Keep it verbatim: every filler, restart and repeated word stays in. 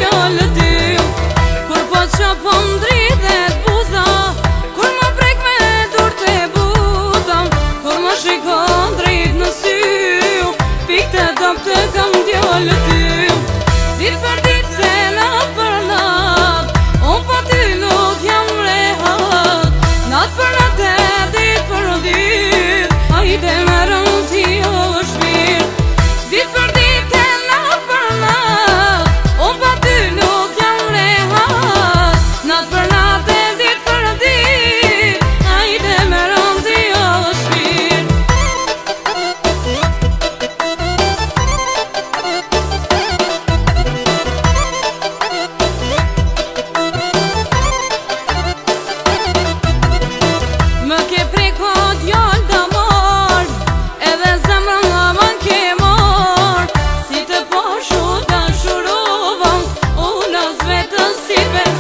djallë ty. Kur po qa po mdridhet buza, kur më prek me dur të buza, kur më shikon drejt në sy, pik të dop të kam djallë ty. Dit për dit të nat për nat, unë pa ty nuk jam rehat. Nat për nat e dit për dit, hajde me rëndë është mirë. Dit për dit të nat për nat, unë pa ty nuk jam rehat. Nat për nat e dit për dit, hajde me rëndë është mirë. Më ke preko djallë da marrë, edhe zemrën nga më ke marrë. Si të poshu da shurovam, unë as vetës si për